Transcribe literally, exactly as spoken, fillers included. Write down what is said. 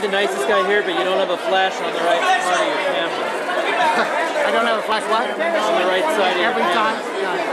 the nicest guy here, but you don't have a flash on the right part of your camera. I don't have a flash what? On the right side of your Every camera. time? Yeah.